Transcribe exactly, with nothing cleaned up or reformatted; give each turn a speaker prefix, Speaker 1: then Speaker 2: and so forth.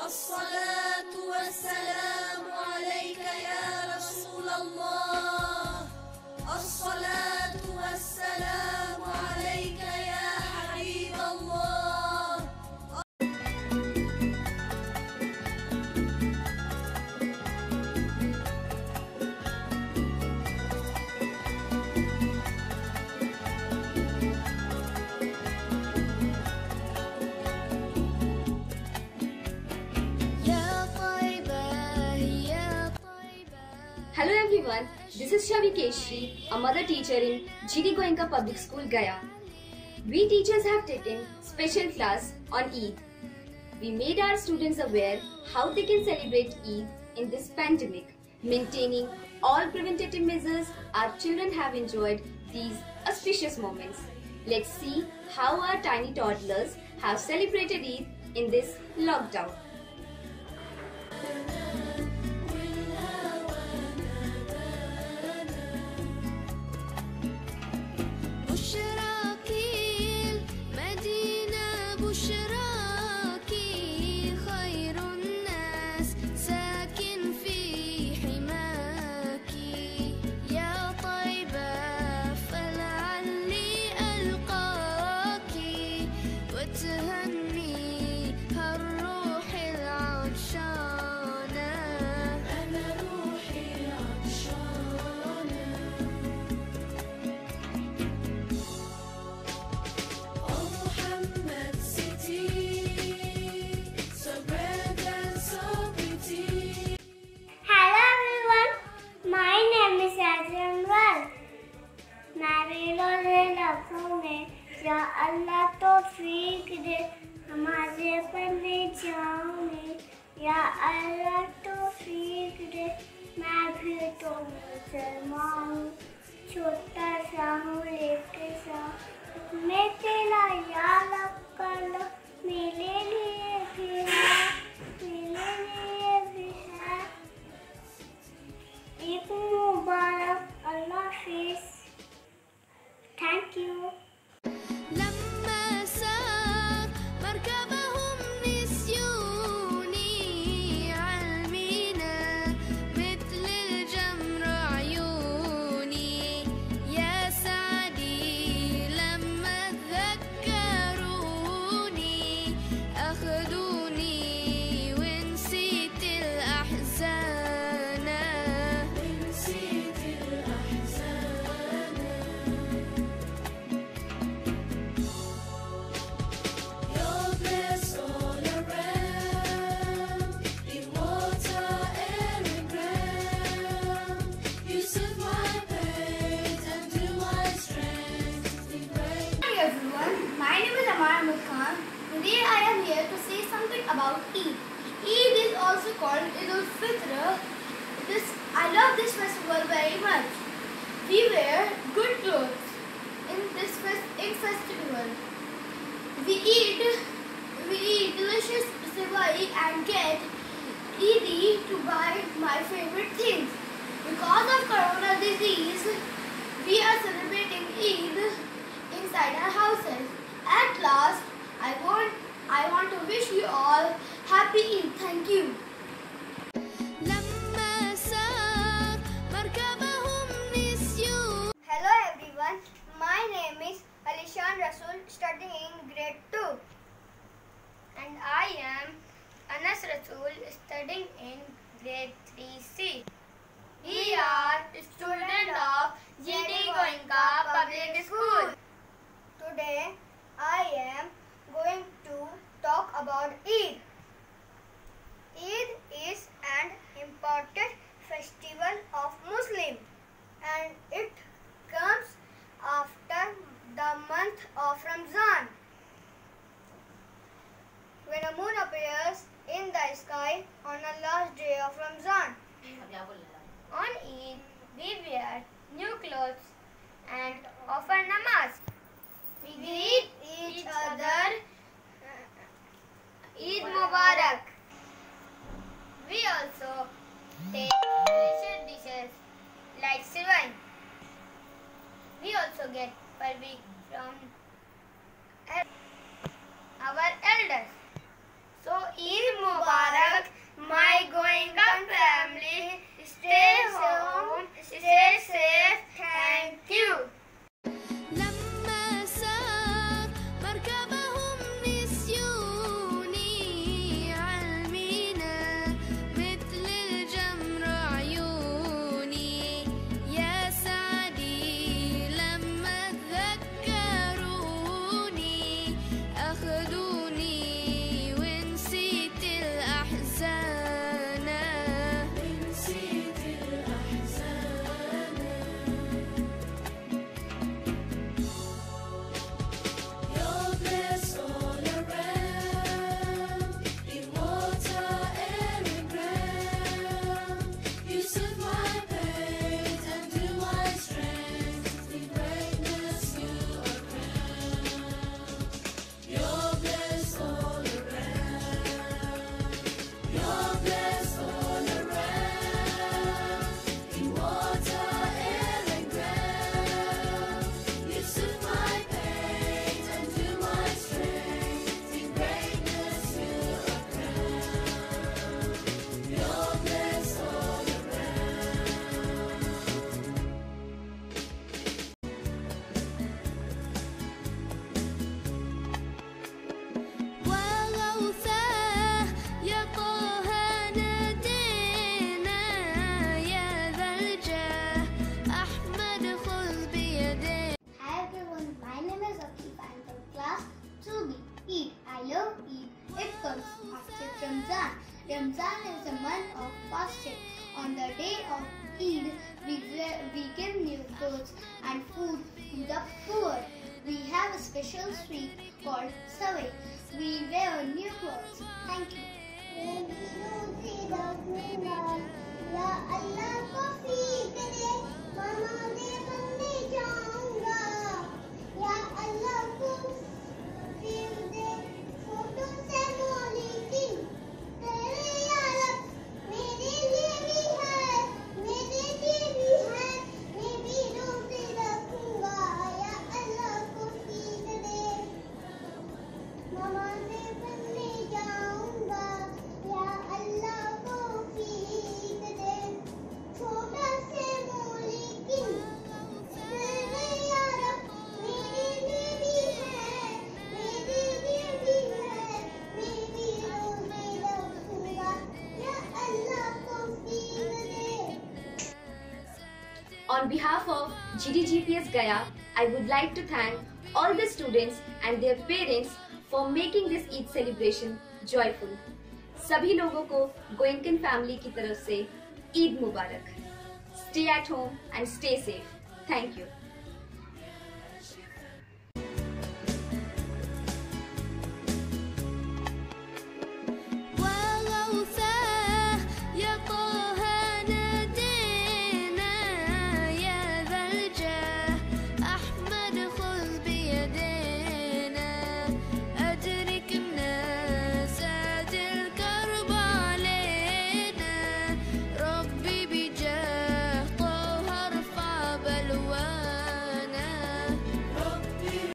Speaker 1: الصلاة والسلام عليك يا رسول الله. الصلاة والسلام عليك يا حبيب الله.
Speaker 2: Hello everyone, this is Shafique, a mother teacher in G D Goenka Public School, Gaya. We teachers have taken special class on Eid. We made our students aware how they can celebrate Eid in this pandemic. Maintaining all preventative measures, our children have enjoyed these auspicious moments. Let's see how our tiny toddlers have celebrated Eid in this lockdown.
Speaker 3: या अल्लाह तौफीक दे हमारे पढ़ने जाऊंगी, या अल्लाह तौफीक दे मैं भी तो मुसलमान हूँ, छोटा सा हूँ लेके सा मैं तेरा या लब कर लो, मेरे लिए भी है, मेरे लिए भी है। ईद मुबारक, अल्लाह हाफिज़। Thank you. Today I am here to say something about Eid. Eid is also called Eid-ul-Fitr. This, I love this festival very much. We wear good clothes in this fest, Eid festival. We eat, we eat delicious sivai and get easy to buy my favorite things. Because of corona disease, we are celebrating Eid inside our houses. At last, I want, I want to wish you all happy Eid. Thank you. Hello everyone, my name is Alishan Rasul, studying in grade two. And I am Anas Rasul, studying in grade three C. We are students of G D Goenka Public School. Today, I am going to talk about Eid. Eid is an important festival of Muslims, and it comes after the month of Ramzan, when a moon appears in the sky on the last day of Ramzan. On Eid, we wear new clothes and offer namaz. We greet each other, Eid Mubarak. We also take delicious dishes like sivai. We also get parvi from our elders. So Eid Mubarak. It comes after Ramzan. Ramzan is a month of fasting. On the day of Eid, we, we give new clothes and food to the poor. We have a special sweet called Savai. We wear new clothes. Thank you.
Speaker 2: On behalf of G D G P S Gaya, I would like to thank all the students and their parents for making this Eid celebration joyful. सभी लोगों को गोएनकन family की तरफ से ईद मुबारक. Stay at home and stay safe. Thank you.